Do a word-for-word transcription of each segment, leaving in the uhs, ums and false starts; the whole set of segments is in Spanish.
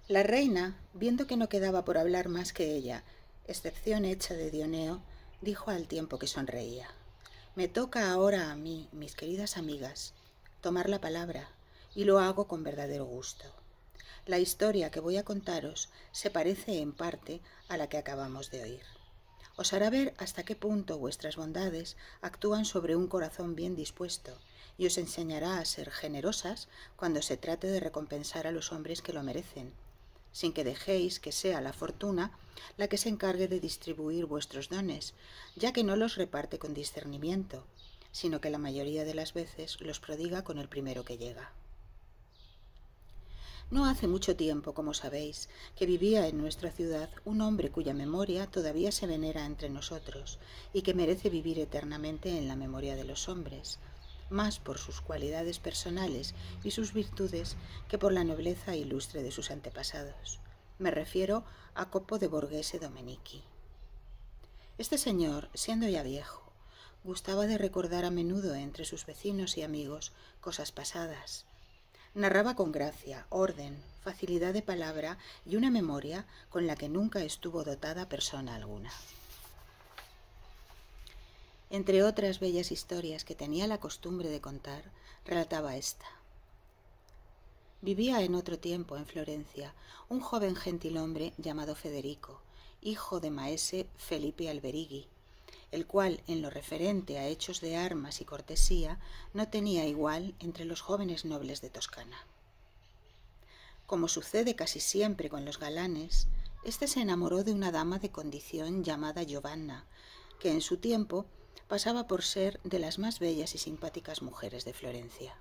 La reina, viendo que no quedaba por hablar más que ella, excepción hecha de Dioneo, dijo al tiempo que sonreía: «Me toca ahora a mí, mis queridas amigas, tomar la palabra, y lo hago con verdadero gusto. La historia que voy a contaros se parece en parte a la que acabamos de oír. Os hará ver hasta qué punto vuestras bondades actúan sobre un corazón bien dispuesto y os enseñará a ser generosas cuando se trate de recompensar a los hombres que lo merecen, sin que dejéis que sea la fortuna la que se encargue de distribuir vuestros dones, ya que no los reparte con discernimiento, sino que la mayoría de las veces los prodiga con el primero que llega. No hace mucho tiempo, como sabéis, que vivía en nuestra ciudad un hombre cuya memoria todavía se venera entre nosotros y que merece vivir eternamente en la memoria de los hombres, más por sus cualidades personales y sus virtudes que por la nobleza ilustre de sus antepasados. Me refiero a Copo de Borghese Domenici. Este señor, siendo ya viejo, gustaba de recordar a menudo entre sus vecinos y amigos cosas pasadas. Narraba con gracia, orden, facilidad de palabra y una memoria con la que nunca estuvo dotada persona alguna. Entre otras bellas historias que tenía la costumbre de contar, relataba esta. Vivía en otro tiempo en Florencia un joven gentilhombre llamado Federico, hijo de maese Felipe Alberighi, el cual, en lo referente a hechos de armas y cortesía, no tenía igual entre los jóvenes nobles de Toscana. Como sucede casi siempre con los galanes, éste se enamoró de una dama de condición llamada Giovanna, que en su tiempo pasaba por ser de las más bellas y simpáticas mujeres de Florencia.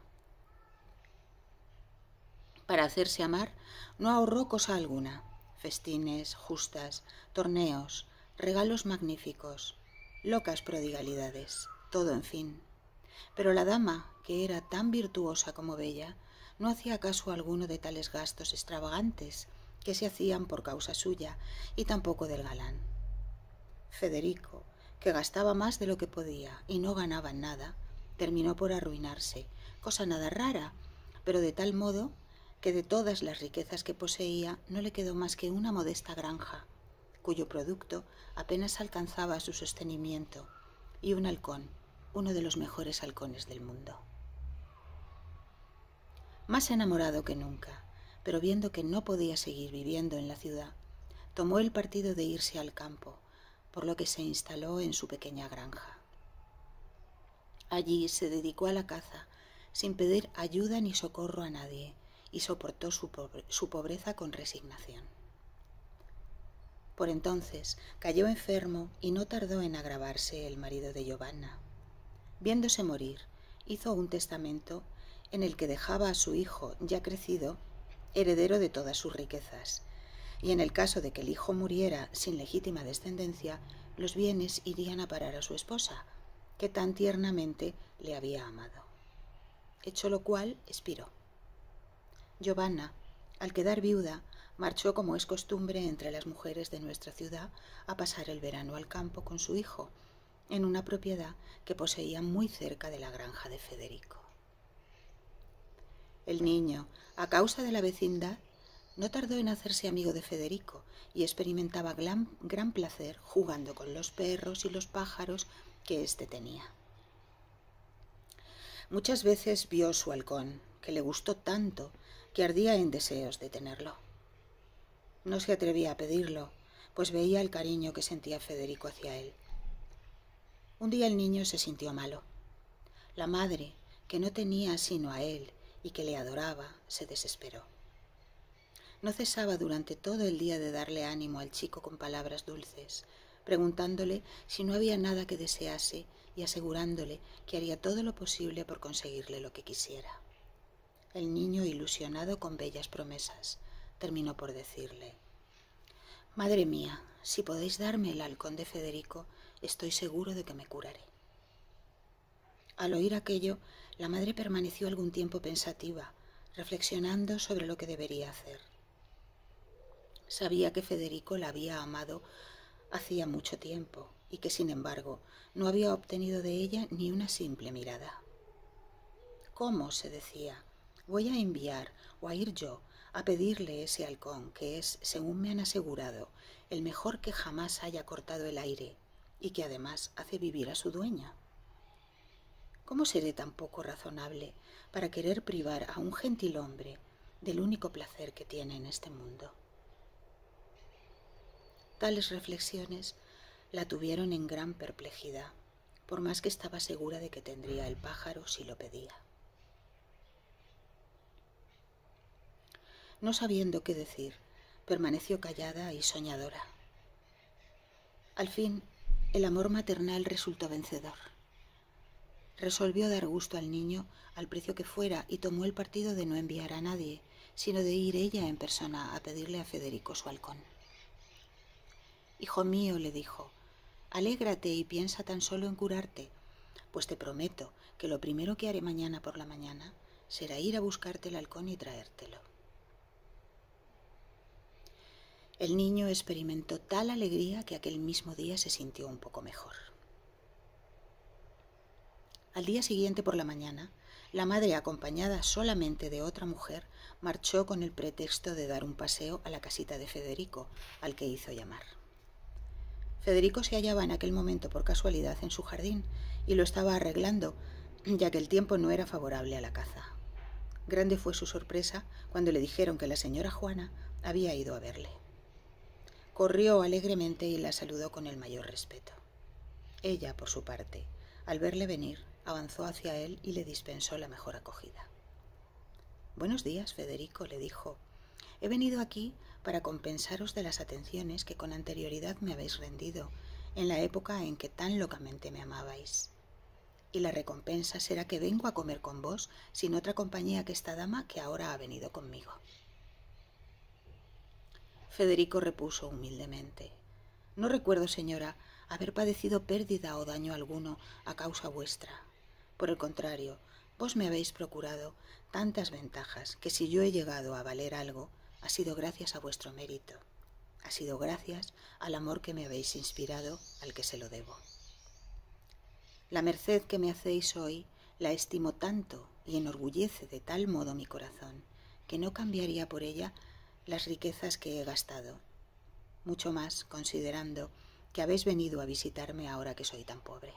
Para hacerse amar no ahorró cosa alguna: festines, justas, torneos, regalos magníficos, locas prodigalidades, todo en fin. Pero la dama, que era tan virtuosa como bella, no hacía caso alguno de tales gastos extravagantes que se hacían por causa suya y tampoco del galán. Federico, que gastaba más de lo que podía y no ganaba nada, terminó por arruinarse, cosa nada rara, pero de tal modo que de todas las riquezas que poseía no le quedó más que una modesta granja, cuyo producto apenas alcanzaba su sostenimiento, y un halcón, uno de los mejores halcones del mundo. Más enamorado que nunca, pero viendo que no podía seguir viviendo en la ciudad, tomó el partido de irse al campo, por lo que se instaló en su pequeña granja. Allí se dedicó a la caza, sin pedir ayuda ni socorro a nadie, y soportó su, pobre, su pobreza con resignación. Por entonces cayó enfermo y no tardó en agravarse el marido de Giovanna. Viéndose morir, hizo un testamento en el que dejaba a su hijo, ya crecido, heredero de todas sus riquezas, y en el caso de que el hijo muriera sin legítima descendencia, los bienes irían a parar a su esposa, que tan tiernamente le había amado. Hecho lo cual, expiró. Giovanna, al quedar viuda, marchó, como es costumbre entre las mujeres de nuestra ciudad, a pasar el verano al campo con su hijo, en una propiedad que poseía muy cerca de la granja de Federico. El niño, a causa de la vecindad, no tardó en hacerse amigo de Federico y experimentaba gran, gran placer jugando con los perros y los pájaros que éste tenía. Muchas veces vio su halcón, que le gustó tanto que ardía en deseos de tenerlo. No se atrevía a pedirlo, pues veía el cariño que sentía Federico hacia él. Un día el niño se sintió malo. La madre, que no tenía sino a él y que le adoraba, se desesperó. No cesaba durante todo el día de darle ánimo al chico con palabras dulces, preguntándole si no había nada que desease y asegurándole que haría todo lo posible por conseguirle lo que quisiera. El niño, ilusionado con bellas promesas, terminó por decirle: «Madre mía, si podéis darme el halcón de Federico, estoy seguro de que me curaré». Al oír aquello, la madre permaneció algún tiempo pensativa, reflexionando sobre lo que debería hacer. Sabía que Federico la había amado hacía mucho tiempo y que, sin embargo, no había obtenido de ella ni una simple mirada. «¿Cómo?», se decía, «voy a enviar o a ir yo a pedirle ese halcón que es, según me han asegurado, el mejor que jamás haya cortado el aire y que además hace vivir a su dueña. ¿Cómo seré tan poco razonable para querer privar a un gentilhombre del único placer que tiene en este mundo? Tales reflexiones la tuvieron en gran perplejidad, por más que estaba segura de que tendría el pájaro si lo pedía. No sabiendo qué decir, permaneció callada y soñadora. Al fin, el amor maternal resultó vencedor. Resolvió dar gusto al niño al precio que fuera y tomó el partido de no enviar a nadie, sino de ir ella en persona a pedirle a Federico su halcón. «Hijo mío», le dijo, «alégrate y piensa tan solo en curarte, pues te prometo que lo primero que haré mañana por la mañana será ir a buscarte el halcón y traértelo». El niño experimentó tal alegría que aquel mismo día se sintió un poco mejor. Al día siguiente por la mañana, la madre, acompañada solamente de otra mujer, marchó con el pretexto de dar un paseo a la casita de Federico, al que hizo llamar. Federico se hallaba en aquel momento por casualidad en su jardín y lo estaba arreglando, ya que el tiempo no era favorable a la caza. Grande fue su sorpresa cuando le dijeron que la señora Juana había ido a verle. Corrió alegremente y la saludó con el mayor respeto. Ella, por su parte, al verle venir, avanzó hacia él y le dispensó la mejor acogida. «Buenos días, Federico», le dijo. «He venido aquí para compensaros de las atenciones que con anterioridad me habéis rendido en la época en que tan locamente me amabais. Y la recompensa será que vengo a comer con vos sin otra compañía que esta dama que ahora ha venido conmigo». Federico repuso humildemente: «No recuerdo, señora, haber padecido pérdida o daño alguno a causa vuestra. Por el contrario, vos me habéis procurado tantas ventajas que si yo he llegado a valer algo, ha sido gracias a vuestro mérito, ha sido gracias al amor que me habéis inspirado, al que se lo debo. La merced que me hacéis hoy la estimo tanto y enorgullece de tal modo mi corazón que no cambiaría por ella las riquezas que he gastado, mucho más considerando que habéis venido a visitarme ahora que soy tan pobre».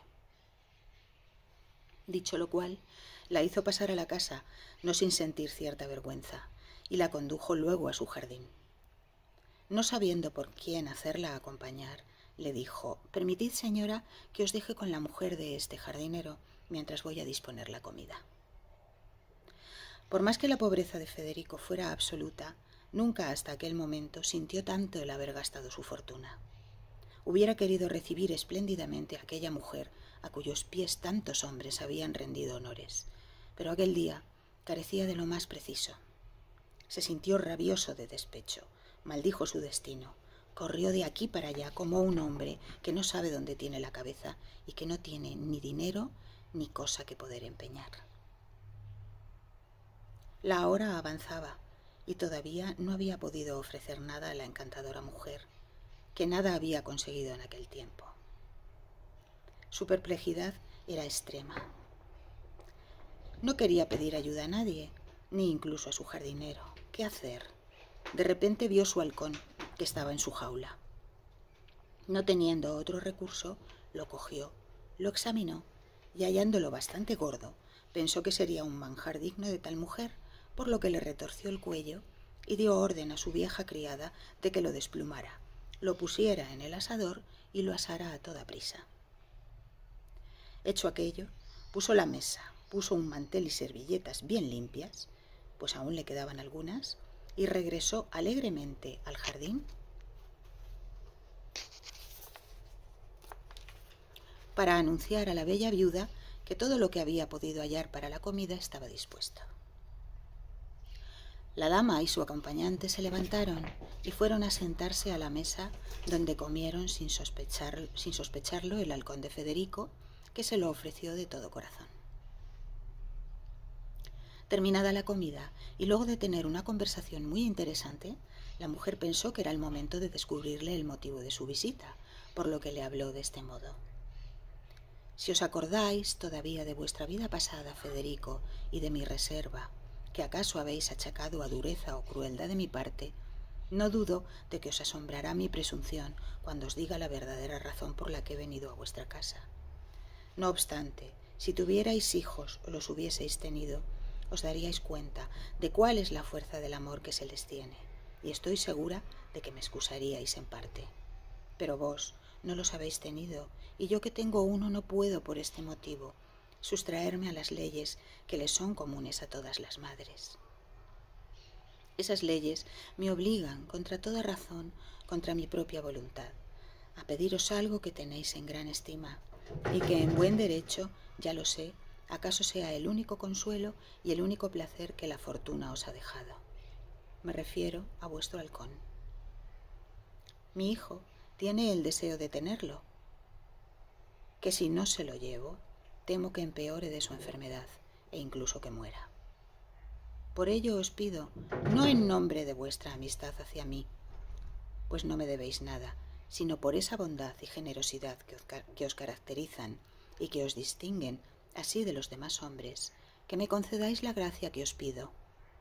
Dicho lo cual, la hizo pasar a la casa, no sin sentir cierta vergüenza, y la condujo luego a su jardín. No sabiendo por quién hacerla acompañar, le dijo: «Permitid, señora, que os deje con la mujer de este jardinero mientras voy a disponer la comida». Por más que la pobreza de Federico fuera absoluta, nunca hasta aquel momento sintió tanto el haber gastado su fortuna. Hubiera querido recibir espléndidamente a aquella mujer a cuyos pies tantos hombres habían rendido honores, pero aquel día carecía de lo más preciso. Se sintió rabioso de despecho, maldijo su destino, corrió de aquí para allá como un hombre que no sabe dónde tiene la cabeza y que no tiene ni dinero ni cosa que poder empeñar. La hora avanzaba y todavía no había podido ofrecer nada a la encantadora mujer, que nada había conseguido en aquel tiempo. Su perplejidad era extrema. No quería pedir ayuda a nadie, ni incluso a su jardinero. ¿Qué hacer? De repente vio su halcón, que estaba en su jaula. No teniendo otro recurso, lo cogió, lo examinó y, hallándolo bastante gordo, pensó que sería un manjar digno de tal mujer, por lo que le retorció el cuello y dio orden a su vieja criada de que lo desplumara, lo pusiera en el asador y lo asara a toda prisa. Hecho aquello, puso la mesa, puso un mantel y servilletas bien limpias, pues aún le quedaban algunas, y regresó alegremente al jardín para anunciar a la bella viuda que todo lo que había podido hallar para la comida estaba dispuesto. La dama y su acompañante se levantaron y fueron a sentarse a la mesa, donde comieron sin sospechar, sin sospecharlo el halcón de Federico, que se lo ofreció de todo corazón. Terminada la comida y luego de tener una conversación muy interesante, la mujer pensó que era el momento de descubrirle el motivo de su visita, por lo que le habló de este modo: «Si os acordáis todavía de vuestra vida pasada, Federico, y de mi reserva, que acaso habéis achacado a dureza o crueldad de mi parte, no dudo de que os asombrará mi presunción cuando os diga la verdadera razón por la que he venido a vuestra casa. No obstante, si tuvierais hijos o los hubieseis tenido, os daríais cuenta de cuál es la fuerza del amor que se les tiene, y estoy segura de que me excusaríais en parte. Pero vos no los habéis tenido, y yo que tengo uno no puedo por este motivo sustraerme a las leyes que les son comunes a todas las madres. Esas leyes me obligan, contra toda razón, contra mi propia voluntad, a pediros algo que tenéis en gran estima, y que en buen derecho, ya lo sé, acaso sea el único consuelo y el único placer que la fortuna os ha dejado. Me refiero a vuestro halcón. Mi hijo tiene el deseo de tenerlo, que si no se lo llevo, temo que empeore de su enfermedad e incluso que muera. Por ello os pido, no en nombre de vuestra amistad hacia mí, pues no me debéis nada, sino por esa bondad y generosidad que os, que os caracterizan y que os distinguen así de los demás hombres, que me concedáis la gracia que os pido.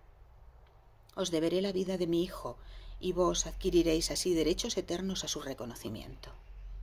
Os deberé la vida de mi hijo, y vos adquiriréis así derechos eternos a su reconocimiento.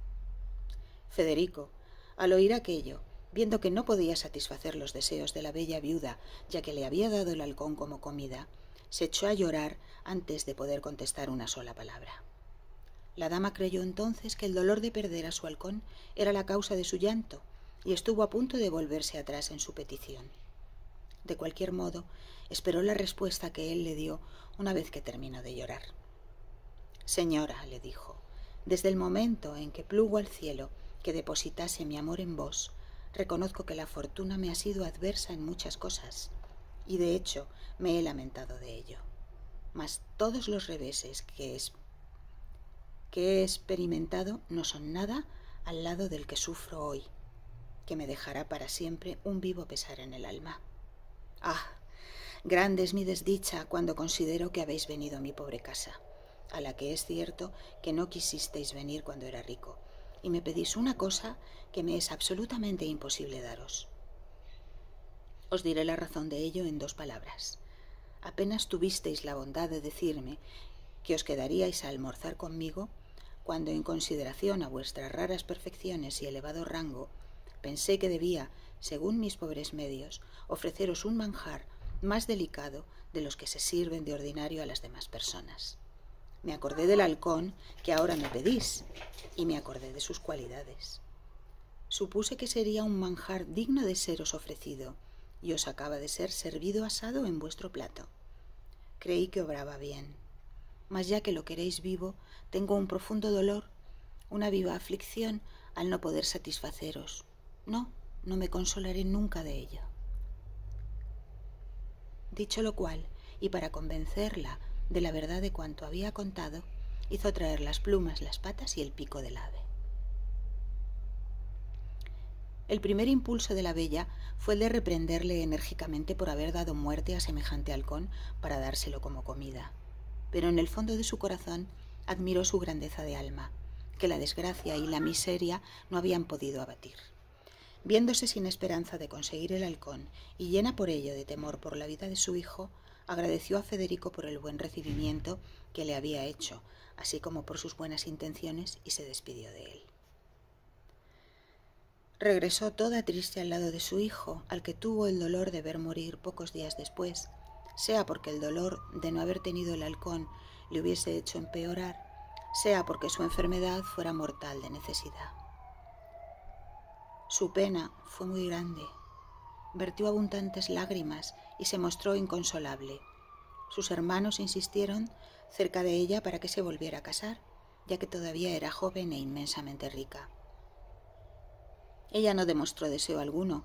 Federico, al oír aquello, viendo que no podía satisfacer los deseos de la bella viuda, ya que le había dado el halcón como comida, se echó a llorar antes de poder contestar una sola palabra. La dama creyó entonces que el dolor de perder a su halcón era la causa de su llanto, y estuvo a punto de volverse atrás en su petición. De cualquier modo, esperó la respuesta que él le dio una vez que terminó de llorar. «Señora», le dijo, «desde el momento en que plugo al cielo que depositase mi amor en vos, reconozco que la fortuna me ha sido adversa en muchas cosas, y de hecho me he lamentado de ello. Mas todos los reveses que, es, que he experimentado no son nada al lado del que sufro hoy, que me dejará para siempre un vivo pesar en el alma. Ah, grande es mi desdicha cuando considero que habéis venido a mi pobre casa, a la que es cierto que no quisisteis venir cuando era rico, y me pedís una cosa que me es absolutamente imposible daros. Os diré la razón de ello en dos palabras. Apenas tuvisteis la bondad de decirme que os quedaríais a almorzar conmigo, cuando en consideración a vuestras raras perfecciones y elevado rango, pensé que debía, según mis pobres medios, ofreceros un manjar más delicado de los que se sirven de ordinario a las demás personas. Me acordé del halcón que ahora me pedís, y me acordé de sus cualidades. Supuse que sería un manjar digno de seros ofrecido, y os acaba de ser servido asado en vuestro plato. Creí que obraba bien, mas ya que lo queréis vivo, tengo un profundo dolor, una viva aflicción al no poder satisfaceros. No, no me consolaré nunca de ello». Dicho lo cual, y para convencerla de la verdad de cuanto había contado, hizo traer las plumas, las patas y el pico del ave. El primer impulso de la bella fue el de reprenderle enérgicamente por haber dado muerte a semejante halcón para dárselo como comida, pero en el fondo de su corazón admiró su grandeza de alma, que la desgracia y la miseria no habían podido abatir. Viéndose sin esperanza de conseguir el halcón y llena por ello de temor por la vida de su hijo, agradeció a Federico por el buen recibimiento que le había hecho, así como por sus buenas intenciones, y se despidió de él. Regresó toda triste al lado de su hijo, al que tuvo el dolor de ver morir pocos días después, sea porque el dolor de no haber tenido el halcón le hubiese hecho empeorar, sea porque su enfermedad fuera mortal de necesidad. Su pena fue muy grande. Vertió abundantes lágrimas y se mostró inconsolable. Sus hermanos insistieron cerca de ella para que se volviera a casar, ya que todavía era joven e inmensamente rica. Ella no demostró deseo alguno,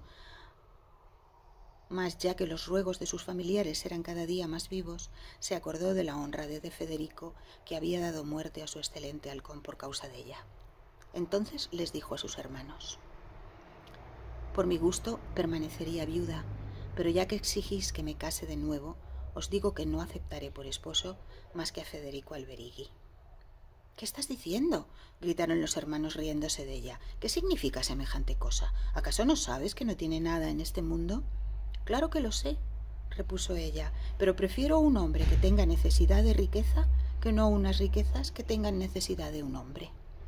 mas ya que los ruegos de sus familiares eran cada día más vivos, se acordó de la honradez de Federico, que había dado muerte a su excelente halcón por causa de ella. Entonces les dijo a sus hermanos: «Por mi gusto permanecería viuda, pero ya que exigís que me case de nuevo, os digo que no aceptaré por esposo más que a Federico Alberighi». «¿Qué estás diciendo?», gritaron los hermanos riéndose de ella. «¿Qué significa semejante cosa? ¿Acaso no sabes que no tiene nada en este mundo?». «Claro que lo sé», repuso ella, pero prefiero un hombre que tenga necesidad de riqueza que no unas riquezas que tengan necesidad de un hombre.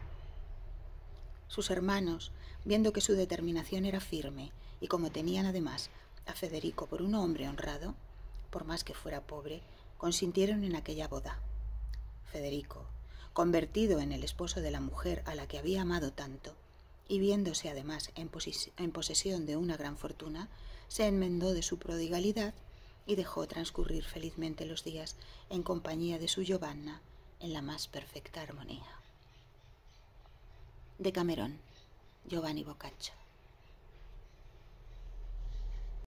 Sus hermanos, viendo que su determinación era firme y como tenían además a Federico por un hombre honrado, por más que fuera pobre, consintieron en aquella boda. Federico, convertido en el esposo de la mujer a la que había amado tanto, y viéndose además en, en posesión de una gran fortuna, se enmendó de su prodigalidad y dejó transcurrir felizmente los días en compañía de su Giovanna en la más perfecta armonía. Decamerón, Giovanni Boccaccio.